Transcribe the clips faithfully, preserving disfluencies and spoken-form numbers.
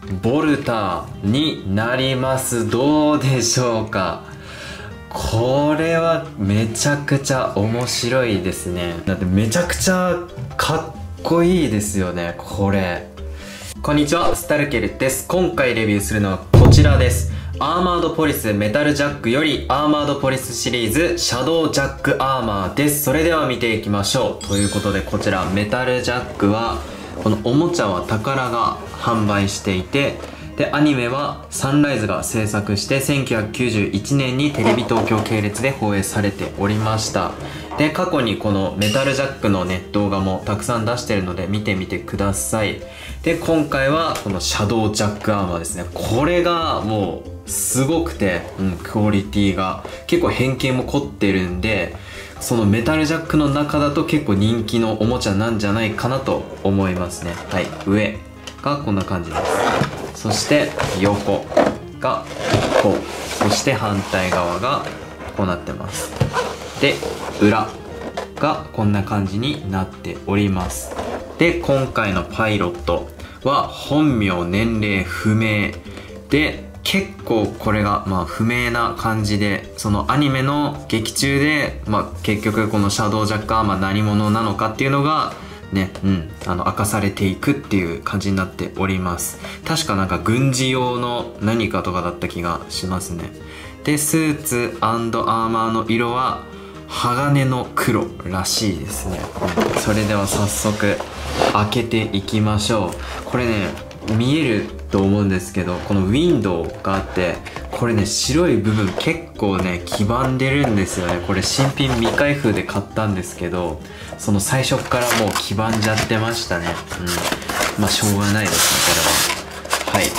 ボルタになります。どうでしょうか。これはめちゃくちゃ面白いですね。だってめちゃくちゃかっこいいですよね、これ。こんにちは、スタルケルです。今回レビューするのはこちらです。アーマードポリスメタルジャックよりアーマードポリスシリーズシャドウジャックアーマーです。それでは見ていきましょう。ということで、こちらメタルジャックはこのおもちゃは宝が販売していて、でアニメはサンライズが制作してせんきゅうひゃくきゅうじゅういちねんにテレビ東京系列で放映されておりました。で過去にこのメタルジャックのね動画もたくさん出してるので見てみてください。で今回はこのシャドウジャックアーマーですね。これがもうすごくて、うん、クオリティが結構変形も凝ってるんで、そのメタルジャックの中だと結構人気のおもちゃなんじゃないかなと思いますね。はい、上がこんな感じです。そして横がこう、そして反対側がこうなってます。で裏がこんな感じになっております。で今回のパイロットは本名年齢不明で、結構これがまあ不明な感じで、そのアニメの劇中で、まあ、結局このシャドウジャックアーマー何者なのかっていうのがね、うん、あの明かされていくっていう感じになっております。確かなんか軍事用の何かとかだった気がしますね。でスーツ&アーマーの色は鋼の黒らしいですね、うん、それでは早速開けていきましょう。これね見えると思うんですけど、このウィンドウがあって、これね白い部分結構ね黄ばんでるんですよね。これ新品未開封で買ったんですけど、その最初からもう黄ばんじゃってましたね。うん、まあしょうがないですね、これは。はい、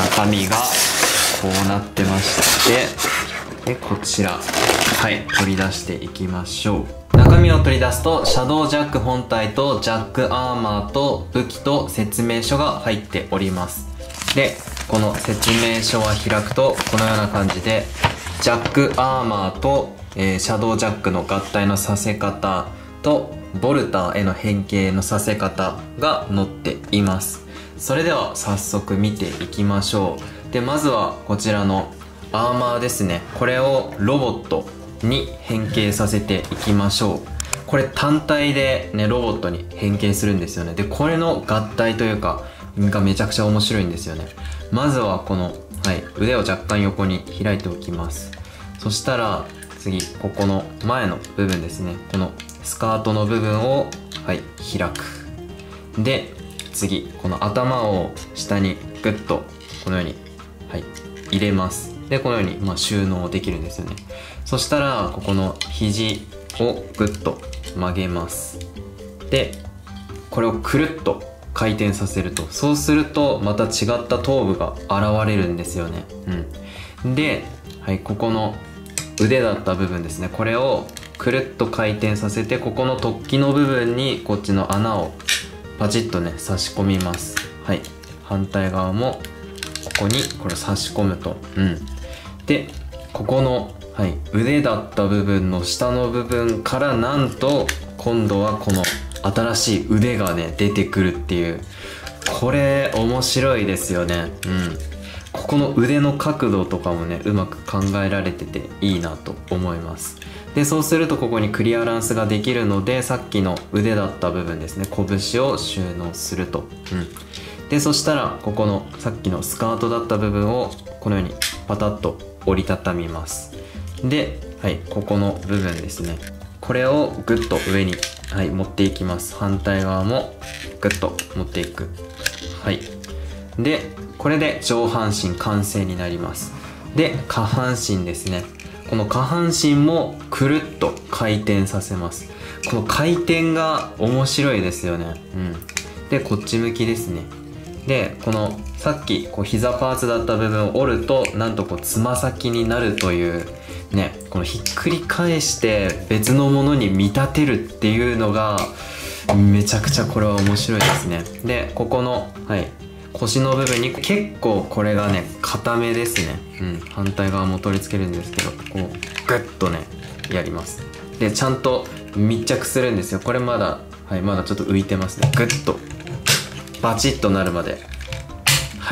中身がこうなってまして、でこちらはい取り出していきましょう。中身を取り出すと、シャドウジャック本体とジャックアーマーと武器と説明書が入っております。でこの説明書は開くとこのような感じで、ジャックアーマーと、えー、シャドウジャックの合体のさせ方とボルターへの変形のさせ方が載っています。それでは早速見ていきましょう。でまずはこちらのアーマーですね。これをロボットに変形させていきましょう。これ単体でねロボットに変形するんですよね。でこれの合体というかがめちゃくちゃ面白いんですよね。まずはこの、はい、腕を若干横に開いておきます。そしたら次ここの前の部分ですね、このスカートの部分を、はい、開く。で次この頭を下にグッとこのように、はい、入れます。でこのように、まあ、収納できるんですよね。そしたらここの肘をグッと曲げます。でこれをくるっと回転させると、そうするとまた違った頭部が現れるんですよね。うん、で、はい、ここの腕だった部分ですね、これをくるっと回転させて、ここの突起の部分にこっちの穴をパチッとね差し込みます。はい、反対側もここにこれ差し込むと、うん、でここの、はい、腕だった部分の下の部分からなんと今度はこの新しい腕がね出てくるっていう、これ面白いですよね。うん、ここの腕の角度とかもねうまく考えられてていいなと思います。でそうするとここにクリアランスができるので、さっきの腕だった部分ですね、拳を収納すると、うん、でそしたらここのさっきのスカートだった部分をこのようにパタッと折りたたみます。で、はい、ここの部分ですね、これをグッと上に、はい、持っていきます。反対側もグッと持っていく。はい、でこれで上半身完成になります。で下半身ですね、この下半身もくるっと回転させます。この回転が面白いですよね。うん、でこっち向きですね。でこのさっきこう膝パーツだった部分を折ると、なんとこうつま先になるというね、このひっくり返して別のものに見立てるっていうのがめちゃくちゃこれは面白いですね。でここの、はい、腰の部分に結構これがね硬めですね。うん、反対側も取り付けるんですけど、こうグッとねやります。でちゃんと密着するんですよ。これまだ、はい、まだちょっと浮いてますね。グッとバチッとなるまで、はい、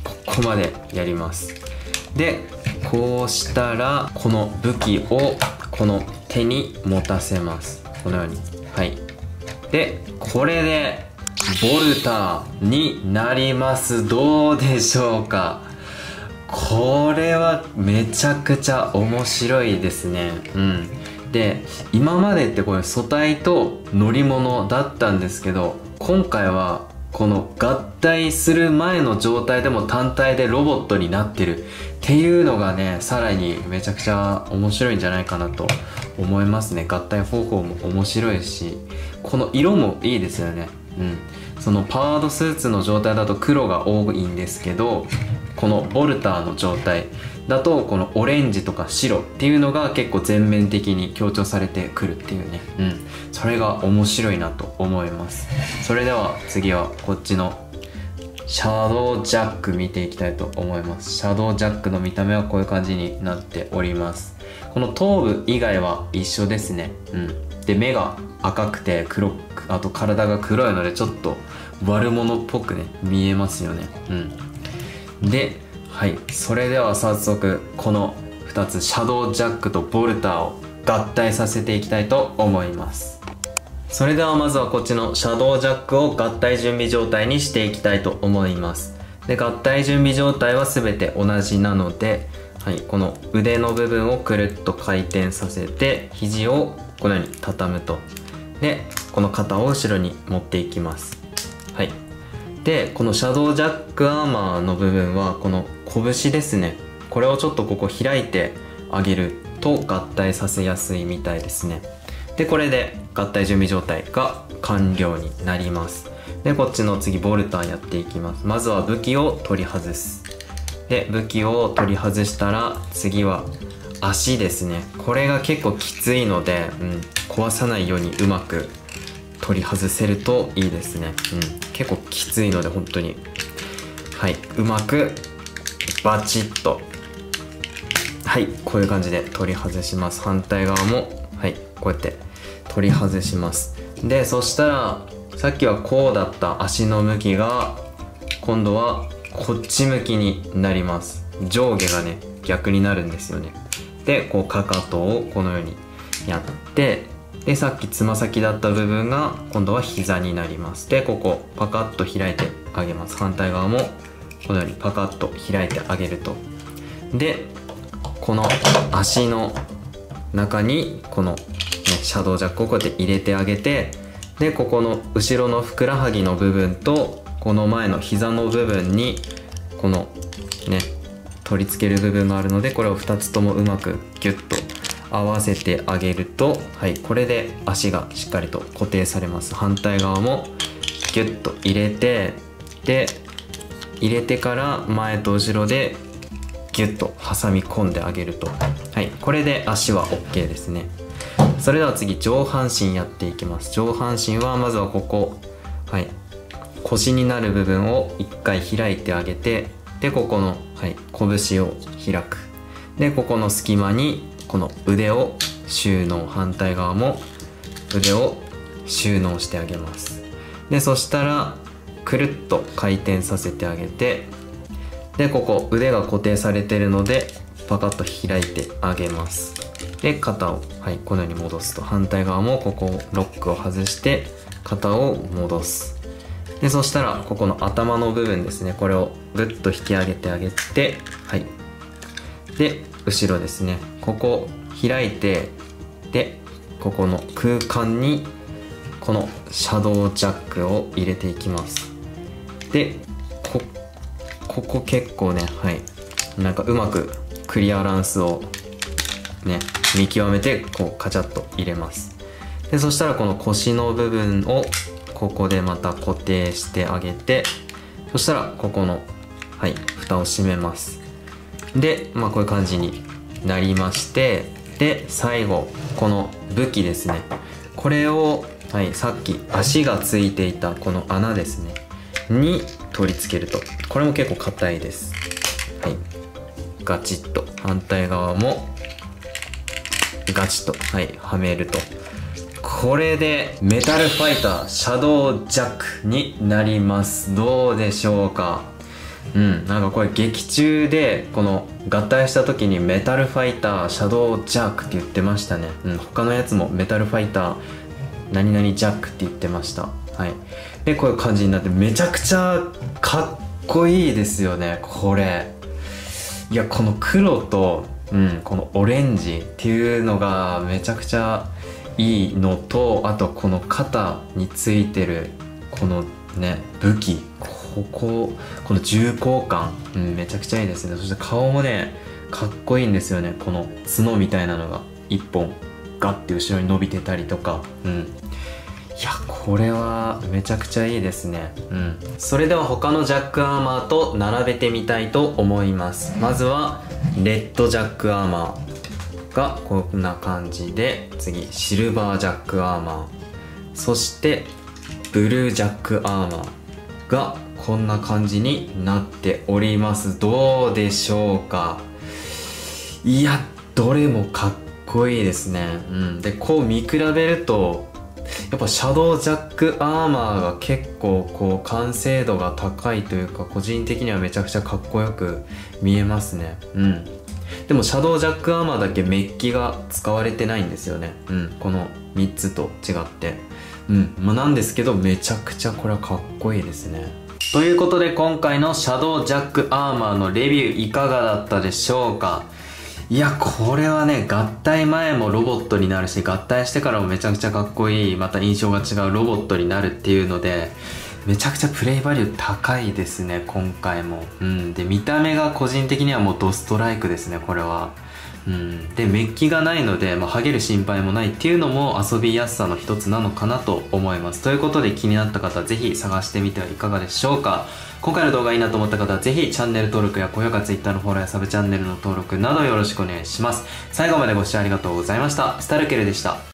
ここまでやります。でこうしたらこの武器をこの手に持たせます。このように。はい。でこれでボルターになります。どうでしょうか。これはめちゃくちゃ面白いですね。うん。で今までってこれ素体と乗り物だったんですけど、今回はこの合体する前の状態でも単体でロボットになってるっていうのがね、さらにめちゃくちゃ面白いんじゃないかなと思いますね。合体方法も面白いし、この色もいいですよね。うん。そのパワードスーツの状態だと黒が多いんですけど、このボルターの状態だとこのオレンジとか白っていうのが結構全面的に強調されてくるっていうね。うん。それが面白いなと思います。それでは次はこっちのシャドウジャック見ていきたいと思います。シャドウジャックの見た目はこういう感じになっております。この頭部以外は一緒ですね。うん。で目が赤くて黒く、あと体が黒いのでちょっと悪者っぽくね見えますよね。うん。で、はい、それでは早速このふたつ、シャドウジャックとボルターを合体させていきたいと思います。それではまずはこっちのシャドウジャックを合体準備状態にしていきたいと思います。で合体準備状態は全て同じなので、はい、この腕の部分をくるっと回転させて肘をこのように畳むと。でこの肩を後ろに持っていきます。はい。でこのシャドウジャックアーマーの部分はこの拳ですね、これをちょっとここ開いてあげると合体させやすいみたいですね。でこれで合体準備状態が完了になります。でこっちの次ボルターやっていきます。まずは武器を取り外す。で武器を取り外したら次は足ですね。これが結構きついので、うん、壊さないようにうまく取り外せるといいですね。うん、結構きついので本当に、はい、うまくバチッと、はい、こういう感じで取り外します。反対側も、はい、こうやって取り外します。でそしたらさっきはこうだった足の向きが今度はこっち向きになります。上下がね逆になるんですよね。でこうかかとをこのようにやって、でさっきつま先だった部分が今度は膝になります。でここパカッと開いてあげます。反対側もこのようにパカッと開いてあげると。でこの足の中にこの、ね、シャドウジャックをこうやって入れてあげて、でここの後ろのふくらはぎの部分とこの前の膝の部分にこのね取り付ける部分があるので、これをふたつともうまくギュッと合わせてあげると、はい、これで足がしっかりと固定されます。反対側もギュッと入れて、で入れてから前と後ろでギュッと挟み込んであげると、はい、これで足は オーケー ですね。それでは次上半身やっていきます。上半身はまずはここ、はい、腰になる部分を一回開いてあげて、でここの、はい、拳を開く。でここの隙間にこの腕を収納、反対側も腕を収納してあげます。でそしたらくるっと回転させてあげて、でここ腕が固定されているのでパカッと開いてあげます。で肩を、はい、このように戻すと、反対側もここロックを外して肩を戻す。でそしたらここの頭の部分ですね、これをグッと引き上げてあげて、はい、で後ろですね、ここ開いて、でここの空間にこのシャドウジャックを入れていきます。で こ, ここ結構ね、はい、なんかうまくクリアランスをね見極めてこうカチャッと入れます。でそしたらこの腰の部分をここでまた固定してあげて、そしたらここの、はい、蓋を閉めます。で、まあ、こういう感じになりまして、で最後この武器ですね、これを、はい、さっき足がついていたこの穴ですねに取り付けると、これも結構硬いです。はい、ガチッと反対側もガチッと、はい、はめると、これでメタルファイターシャドウジャックになります。どうでしょうか。 うん、なんかこれ劇中でこの合体した時にメタルファイターシャドウジャークって言ってましたね。うん、他のやつもメタルファイター何々ジャックって言ってました。はい。で、こういう感じになってめちゃくちゃかっこいいですよね、これ。いや、この黒と、うん、このオレンジっていうのがめちゃくちゃいいのと、あとこの肩についてるこのね、武器、ここ、この重厚感、うん、めちゃくちゃいいですね。そして顔もね、かっこいいんですよね。この角みたいなのが一本ガッて後ろに伸びてたりとか、うん。いや、これはめちゃくちゃいいですね。うん。それでは他のジャックアーマーと並べてみたいと思います。まずは、レッドジャックアーマーがこんな感じで、次、シルバージャックアーマー。そして、ブルージャックアーマーがこんな感じになっております。どうでしょうか？いや、どれもかっこいいですね。うん。で、こう見比べると、やっぱシャドウジャックアーマーが結構こう完成度が高いというか、個人的にはめちゃくちゃかっこよく見えますね。うん。でもシャドウジャックアーマーだけメッキが使われてないんですよね。うん。このみっつと違って。うん。まあ、なんですけどめちゃくちゃこれはかっこいいですね。ということで今回のシャドウジャックアーマーのレビューいかがだったでしょうか？いや、これはね、合体前もロボットになるし、合体してからもめちゃくちゃかっこいい、また印象が違うロボットになるっていうので、めちゃくちゃプレイバリュー高いですね、今回も。うん。で、見た目が個人的にはもうドストライクですね、これは。うん。で、メッキがないので、まあ、剥げる心配もないっていうのも遊びやすさの一つなのかなと思います。ということで気になった方はぜひ探してみてはいかがでしょうか。今回の動画いいなと思った方はぜひチャンネル登録や高評価、Twitter のフォローやサブチャンネルの登録などよろしくお願いします。最後までご視聴ありがとうございました。スタルケルでした。